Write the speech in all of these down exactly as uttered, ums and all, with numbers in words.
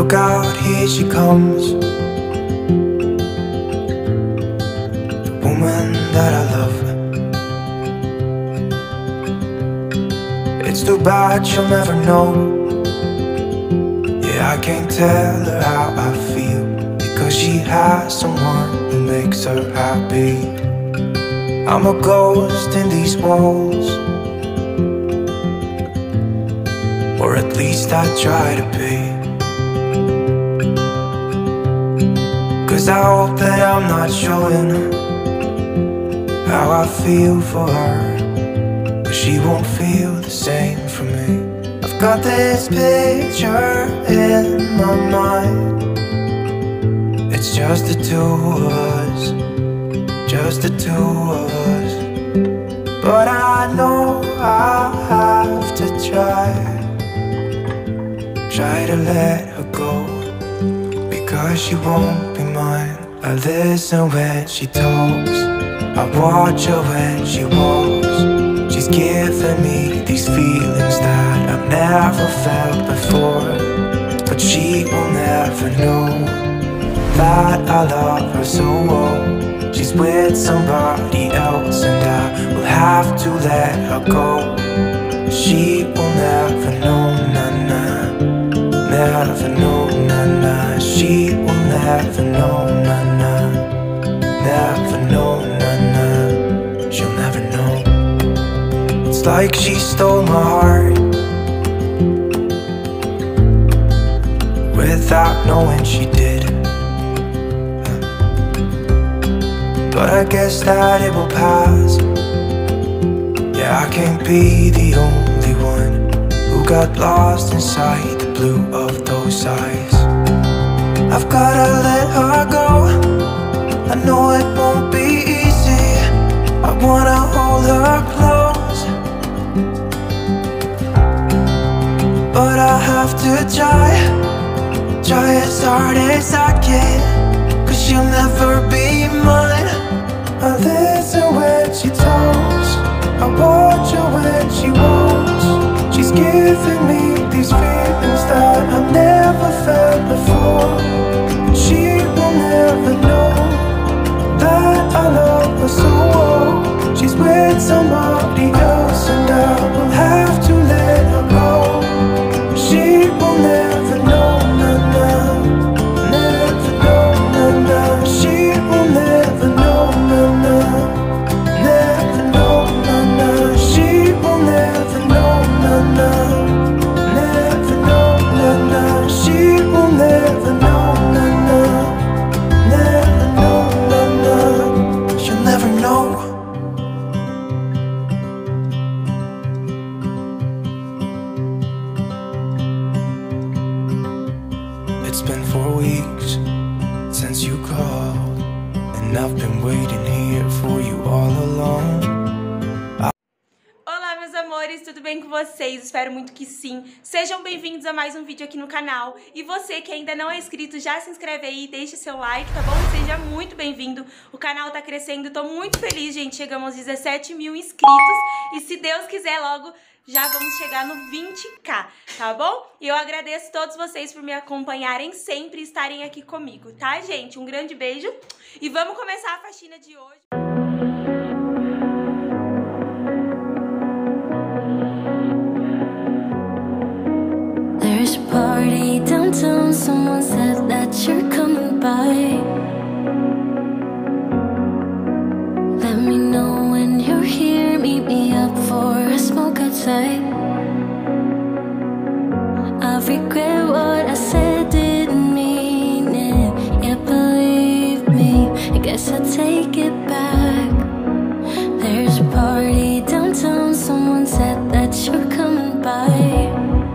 Look out, here she comes, the woman that I love. It's too bad she'll never know. Yeah, I can't tell her how I feel, because she has someone who makes her happy. I'm a ghost in these walls, or at least I try to be. Cause I hope that I'm not showing how I feel for her, but she won't feel the same for me. I've got this picture in my mind. It's just the two of us, just the two of us. But I know I have to try, try to let her go, because she won't be mine. I listen when she talks, I watch her when she walks. She's giving me these feelings that I've never felt before, but she will never know that I love her so well. She's with somebody else and I will have to let her go. She will never know, na-na, never know, na-na. She will never know, na-na, never know, na-na. She'll never know. It's like she stole my heart without knowing she did. But I guess that it will pass. Yeah, I can't be the only one who got lost inside the blue of those eyes. I've gotta let her go, I know it won't be easy. I wanna hold her close, but I have to try, try as hard as I can, cause she'll never be mine. I listen when she talks, I watch her when she walks. She's giving me these feelings that I've never felt before. She will never know that I love her so well. She's with somebody else and I will have to let her go. She will never know, na-na, never know, na-na. She will never know, na-na, never know, na-na. She will never know, na-na, never know, na-na. She will never know, na-na, never know, na-na. She'll never know. It's been four weeks since you called, and I've been waiting here for you all along. Olá, meus amores, tudo bem com vocês? Espero muito que sim. Sejam bem-vindos a mais um vídeo aqui no canal. E você que ainda não é inscrito, já se inscreve aí, deixa seu like, tá bom? Seja muito bem-vindo. O canal tá crescendo, tô muito feliz, gente. Chegamos aos dezessete mil inscritos. E se Deus quiser, logo já vamos chegar no vinte K, tá bom? E eu agradeço a todos vocês por me acompanharem sempre e estarem aqui comigo, tá, gente? Um grande beijo e vamos começar a faxina de hoje. There's a party downtown, someone said that you're coming by. Let me know when you're here, meet me up for a smoke outside. I regret what I said, didn't mean it. Yeah, believe me, I guess I'll take it back. There's a party downtown, someone said that you're coming by.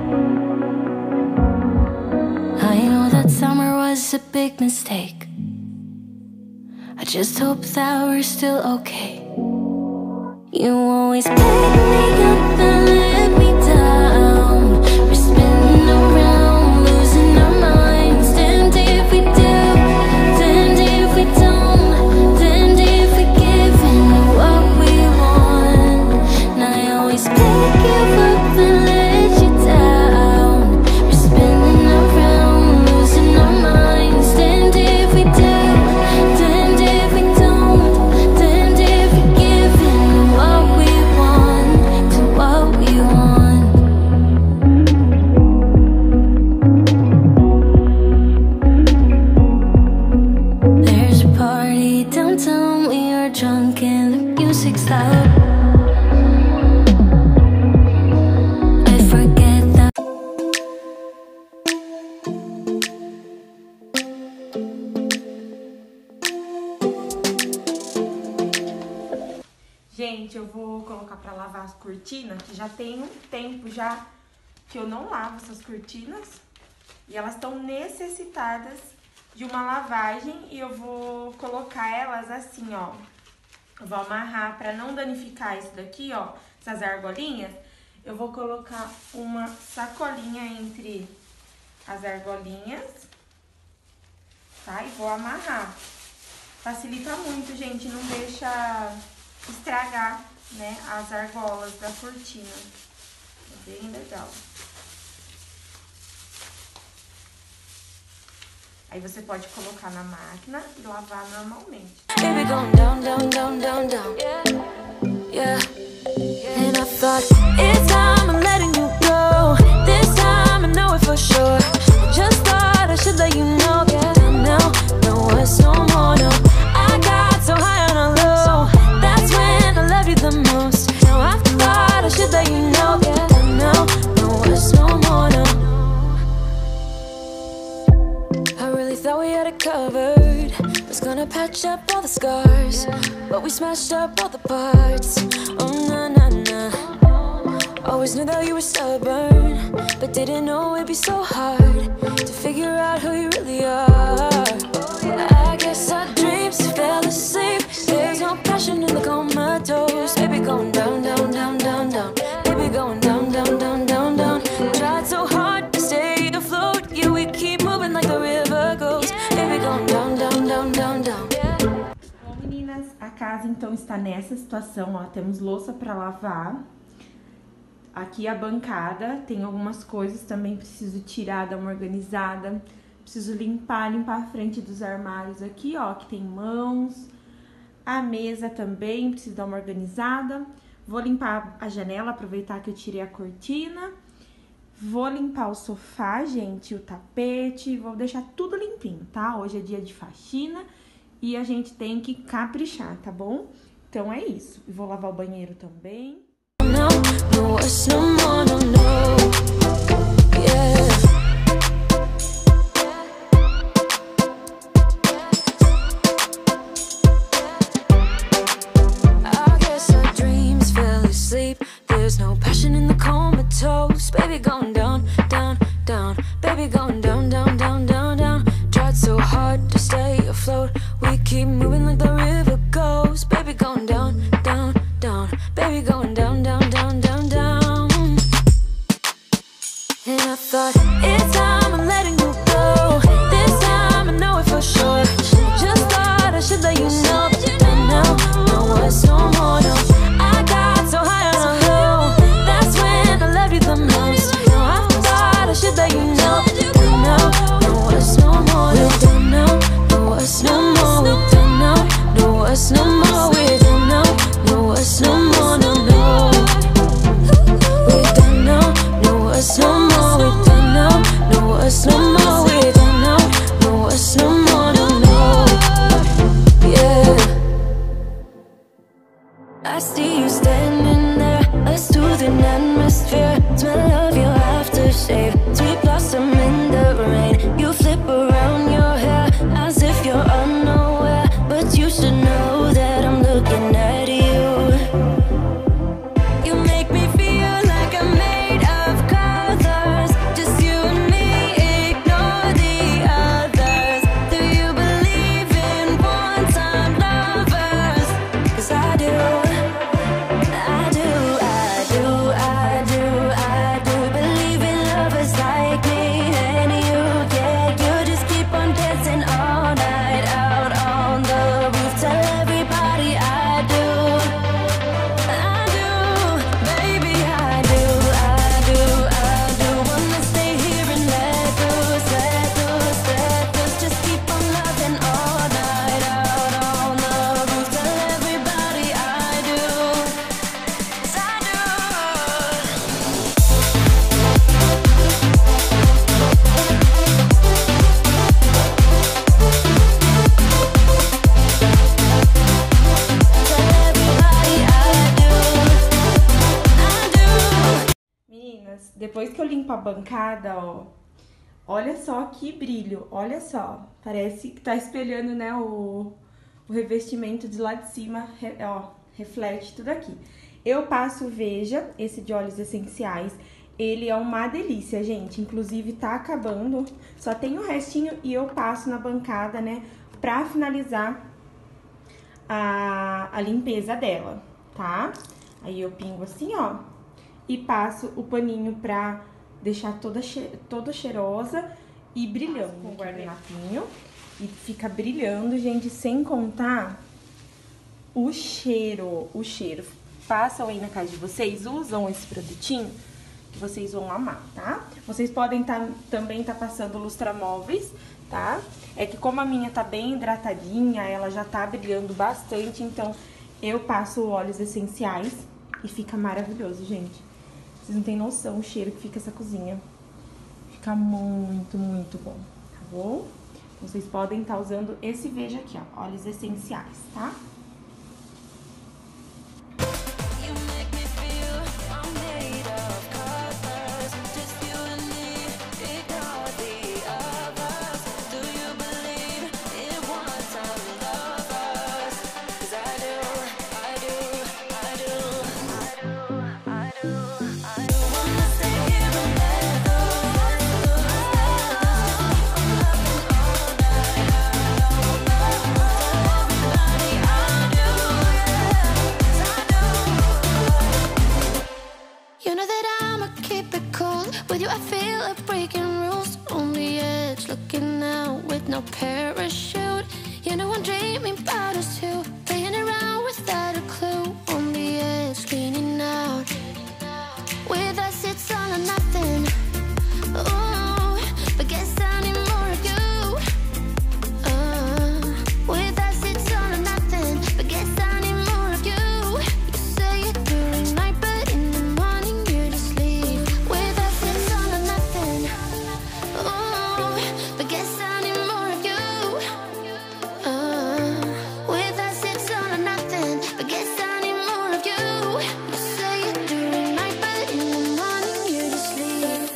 I know that summer was a big mistake. I just hope that we're still okay. You always pick me up and let me down. We're spinning around, losing our minds. Damned if we do, damned if we don't, damned if we give in to what we want. And I always pick you up and let you down. We're spinning around, losing vou colocar pra lavar as cortinas, que já tem um tempo já que eu não lavo essas cortinas. E elas estão necessitadas de uma lavagem e eu vou colocar elas assim, ó. Eu vou amarrar pra não danificar isso daqui, ó, essas argolinhas. Eu vou colocar uma sacolinha entre as argolinhas, tá? E vou amarrar. Facilita muito, gente, não deixa estragar, né, as argolas da cortina. É bem legal. Aí você pode colocar na máquina e lavar normalmente. Baby going down, down, down, down, down. Yeah, yeah. And I thought it's time I'm letting you go. This time I know it for sure. Just thought I should let you know. Yeah, now, no words no more, no. I got so high on a low. That's when I love you the most. Now I thought I should let you know. Yeah, now, no words no more, no. I really thought we had it covered. Was gonna patch up all the scars, but we smashed up all the parts. Oh na na na. Always knew that you were stubborn, but didn't know it'd be so hard to figure out who you really are. I guess our dreams fell asleep. There's no passion in the comatose. Baby going down, down, down, down, down. Baby going down, down, down, down, down. Tried so hard to stay afloat. Yeah, we keep moving like the river goes. Baby going down, down, down, down, down. Bom, meninas, a casa então está nessa situação, ó. Temos louça pra lavar. Aqui a bancada, tem algumas coisas também, preciso tirar, dar uma organizada. Preciso limpar, limpar a frente dos armários aqui, ó, que tem mãos. A mesa também, preciso dar uma organizada. Vou limpar a janela, aproveitar que eu tirei a cortina. Vou limpar o sofá, gente, o tapete. Vou deixar tudo limpinho, tá? Hoje é dia de faxina e a gente tem que caprichar, tá bom? Então é isso. Vou lavar o banheiro também. No, no words no more, no, no. Yeah. I guess our dreams fell asleep. There's no passion in the comatose. Baby going down, down, down. Baby going down, down, down, down, down. Tried so hard to stay afloat. We keep moving like the river goes. Baby going down, down, down. Baby going down, down, down, down, down. And I thought it's time I'm letting you go. This time I know it for sure. Just thought I should let you know. Now, no words no more, no. I got so high on a low. That's when I love you the most. Now I thought I should let you know. Now, no words no more, we don't know. No words no more, we don't know. No words no more, we don't know. No words no more, no, no. We don't know. No words no more, we don't know. No words no more, we don't know. No words no more, no, no. Yeah. I see you standing there, a soothing atmosphere. Smell of your aftershave, sweet blossom in the rain. You flip around your hair as if you're unaware, but you should know that I'm looking at you. You make me feel like I'm made of colors. Just you and me, ignore the others. Do you believe in one-time lovers? 'Cause I do. I do, I do, I do, I do believe in lovers like me and you. Yeah, you just keep on dancing all night out on the roof. Tell everybody I do. I do, baby, I do, I do, I do. Wanna stay here and let loose, let loose, let loose. Just keep on loving all night out on the roof. Tell everybody I do. 'Cause I do. Tell everybody I do. I do. Meninas, depois que eu limpo a bancada, ó, olha só que brilho, olha só. Parece que tá espelhando, né, o, o revestimento de lá de cima, re- ó, reflete tudo aqui. Eu passo o Veja, esse de óleos essenciais. Ele é uma delícia, gente. Inclusive, tá acabando. Só tem o restinho e eu passo na bancada, né? Pra finalizar a, a limpeza dela, tá? Aí eu pingo assim, ó. E passo o paninho pra deixar toda, che toda cheirosa e brilhando. Com o guardanapinho. E fica brilhando, gente, sem contar o cheiro. O cheiro. Passam aí na casa de vocês, usam esse produtinho, que vocês vão amar, tá? Vocês podem tá, também tá passando lustramóveis, tá? É que como a minha tá bem hidratadinha, ela já tá brilhando bastante, então eu passo óleos essenciais e fica maravilhoso, gente. Vocês não têm noção o cheiro que fica essa cozinha. Fica muito, muito bom, tá bom? Vocês podem estar usando esse Veja aqui, ó, óleos essenciais, tá? No parachute, you know I'm dreaming about us too. Playing around without a clue. On the edge, cleaning out. With us it's all or nothing. Oh, but guess I need more of you. Uh, with us it's all or nothing. But guess I need more of you. You say it during night, but in the morning you just leave. With us it's all or nothing. Oh, but guess I need more of you. Uh, with us it's all or nothing. But guess I need more of you. You say it during night, but in the morning you just leave.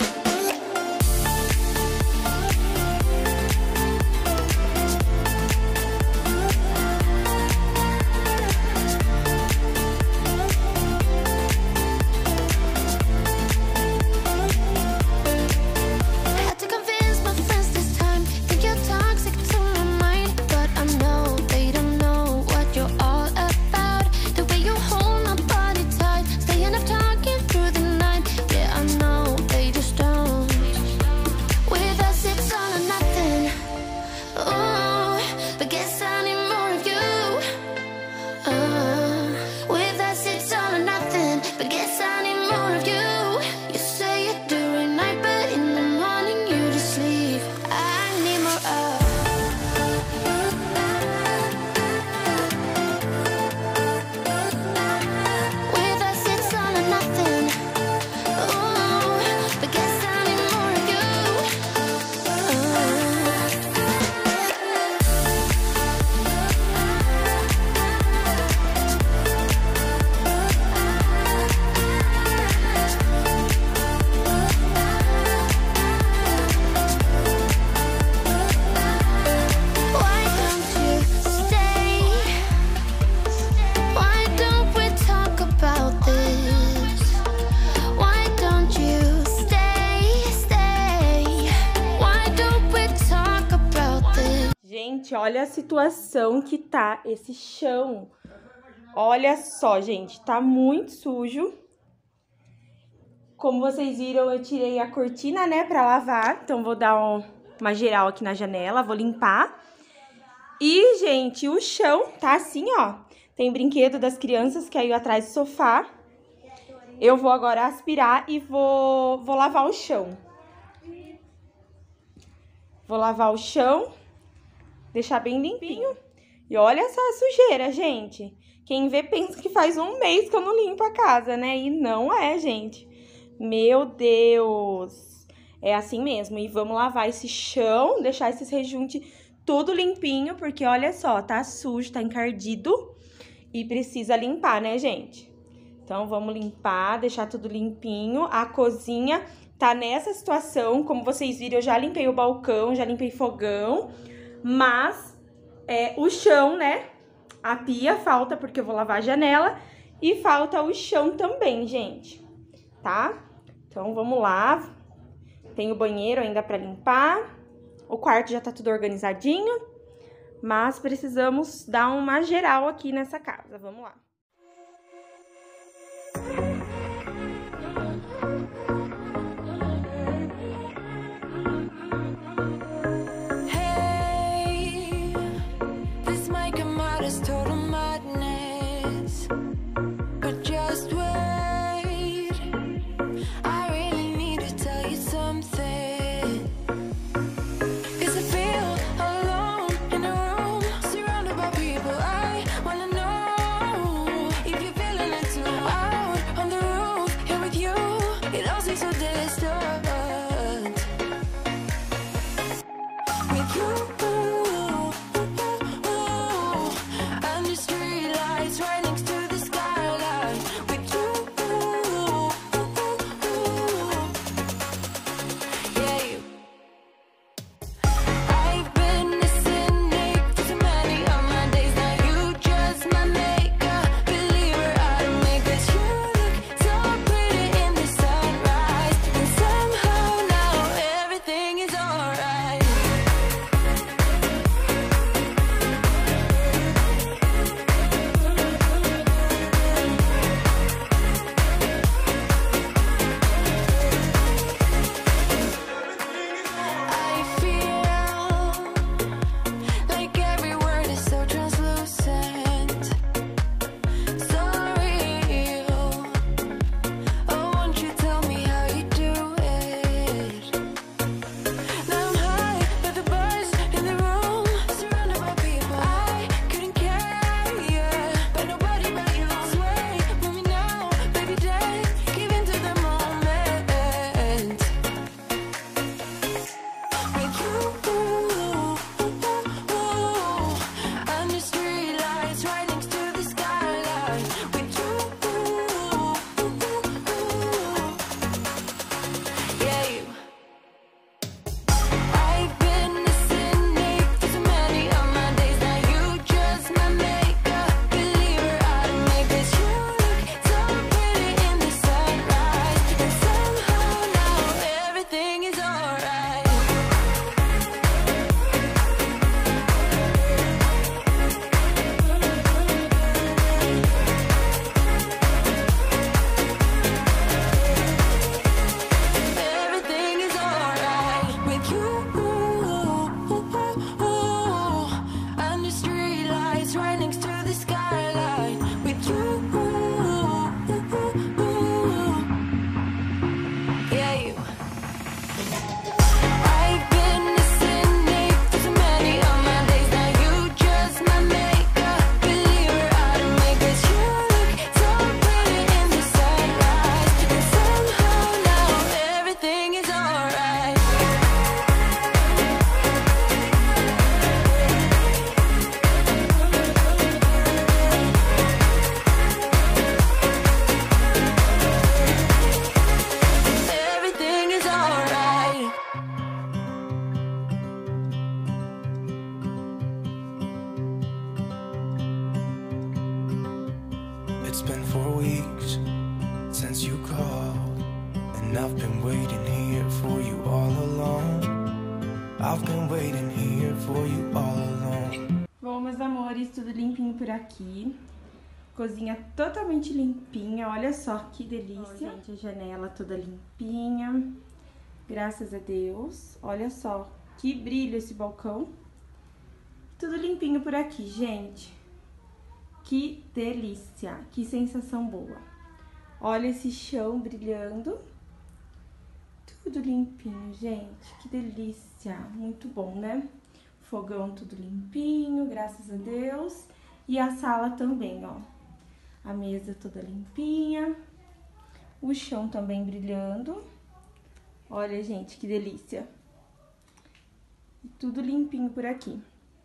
I had to convince my friends this time. Think you're toxic to my mind, but I know they don't know what you're all about. The way you hold my body tight, staying up talking through the night. Yeah, I know they just don't. With us it's all or nothing. Oh, but guess I need more of you. Uh, with us it's all or nothing. But guess I need more of you. You say it during night, but in the morning you just leave. I need more of. With us it's all or nothing. Oh, but guess I need more of you. Why don't you stay? Why don't we talk about this? Why don't you stay, stay? Why don't we talk about this? Gente, olha a situação que tá esse chão. Olha só, gente, tá muito sujo. Como vocês viram, eu tirei a cortina, né, pra lavar. Então, vou dar um- uma geral aqui na janela, vou limpar. E, gente, o chão tá assim, ó. Tem brinquedo das crianças que caiu atrás do sofá. Eu vou agora aspirar e vou, vou lavar o chão. Vou lavar o chão, deixar bem limpinho. E olha essa sujeira, gente. Quem vê pensa que faz um mês que eu não limpo a casa, né? E não é, gente. Meu Deus. É assim mesmo. E vamos lavar esse chão, deixar esses rejunte tudo limpinho, porque olha só, tá sujo, tá encardido e precisa limpar, né, gente? Então, vamos limpar, deixar tudo limpinho. A cozinha tá nessa situação, como vocês viram, eu já limpei o balcão, já limpei fogão, mas é, o chão, né, a pia falta porque eu vou lavar a janela E falta o chão também, gente, tá? Então, vamos lá. Tem o banheiro ainda pra limpar. O quarto já tá tudo organizadinho. Mas precisamos dar uma geral aqui nessa casa. Vamos lá. It's been four weeks since you called, and I've been waiting here for you all alone. I've been waiting here for you all alone. Bom, meus amores, tudo limpinho por aqui. Cozinha totalmente limpinha, olha só que delícia. Ó, gente, a janela toda limpinha, graças a Deus. Olha só que brilho esse balcão. Tudo limpinho por aqui, gente. Que delícia, que sensação boa. Olha esse chão brilhando. Tudo limpinho, gente, que delícia. Muito bom, né? Fogão tudo limpinho, graças a Deus. E a sala também, ó. A mesa toda limpinha. O chão também brilhando. Olha, gente, que delícia. Tudo limpinho por aqui.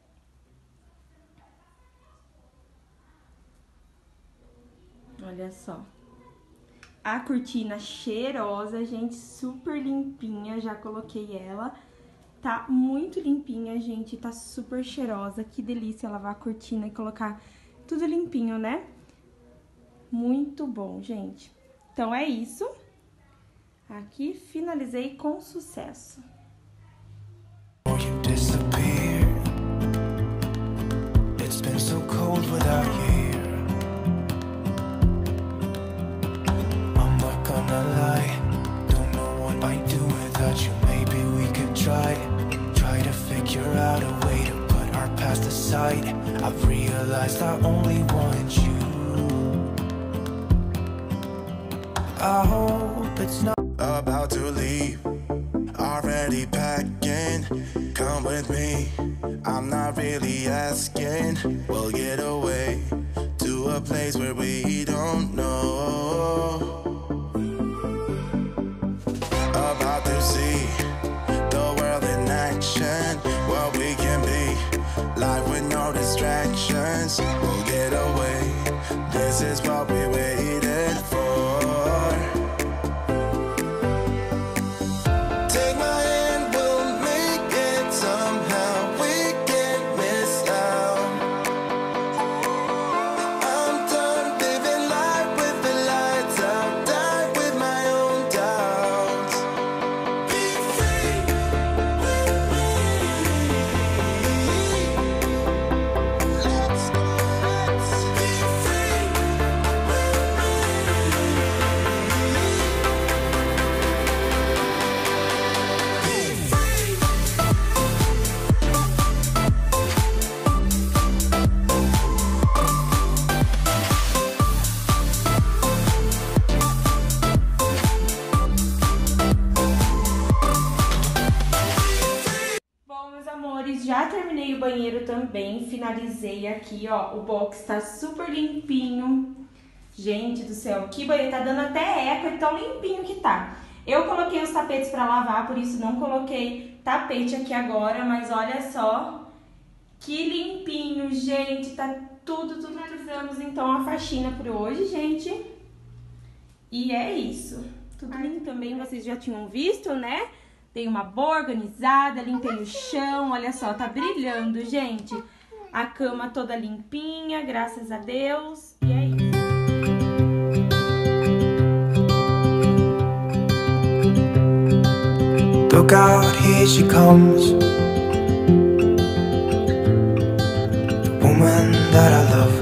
Olha só. A cortina cheirosa, gente, super limpinha. Já coloquei ela. Tá muito limpinha, gente. Tá super cheirosa. Que delícia lavar a cortina e colocar tudo limpinho, né? muito bom, gente. Então é isso. Aqui finalizei com sucesso. It's been so cold without you here. I'm not gonna lie, don't know what I'd do without you. Maybe we could try, try to figure out a way to put our past aside. I've realized I only want you. I hope it's not about to leave, already packing. Come with me, I'm not really asking. We'll get away to a place where we don't know. About to see the world in action, what we can be, life with no distractions. We'll get away, this is what we waited for. Já terminei o banheiro também, finalizei aqui, ó, o box tá super limpinho. Gente do céu, que banheiro, tá dando até eco de tão limpinho que tá. Eu coloquei os tapetes pra lavar, por isso não coloquei tapete aqui agora, mas olha só que limpinho, gente, tá tudo, tudo. Finalizamos então a faxina por hoje, gente. E é isso. Tudo lindo também, vocês já tinham visto, né? Tem uma boa organizada, limpei o chão, olha só, tá brilhando, gente. A cama toda limpinha, graças a Deus. E é isso. Look out, here she comes, the woman that I love.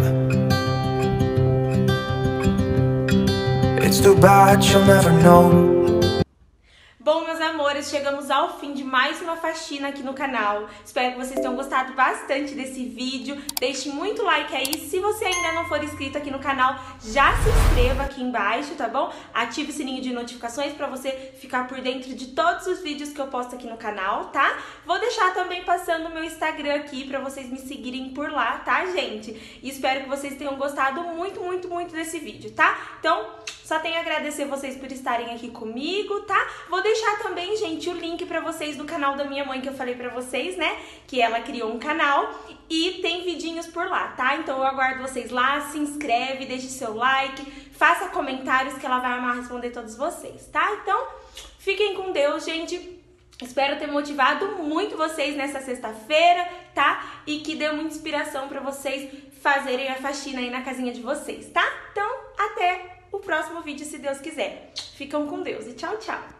It's too bad she'll never know. Bom, meus amores, chegamos ao fim de mais uma faxina aqui no canal. Espero que vocês tenham gostado bastante desse vídeo. Deixe muito like aí. Se você ainda não for inscrito aqui no canal, já se inscreva aqui embaixo, tá bom? Ative o sininho de notificações pra você ficar por dentro de todos os vídeos que eu posto aqui no canal, tá? Vou deixar também passando o meu Instagram aqui pra vocês me seguirem por lá, tá, gente? E espero que vocês tenham gostado muito, muito, muito desse vídeo, tá? Então, só tenho a agradecer vocês por estarem aqui comigo, tá? Vou deixar também, gente, o link pra vocês do canal da minha mãe que eu falei pra vocês, né? Que ela criou um canal e tem vidinhos por lá, tá? Então eu aguardo vocês lá, se inscreve, deixe seu like, faça comentários que ela vai amar responder todos vocês, tá? Então, fiquem com Deus, gente. Espero ter motivado muito vocês nessa sexta-feira, tá? E que dê muita inspiração pra vocês fazerem a faxina aí na casinha de vocês, tá? Então, até o próximo vídeo, se Deus quiser. Ficam com Deus e tchau, tchau!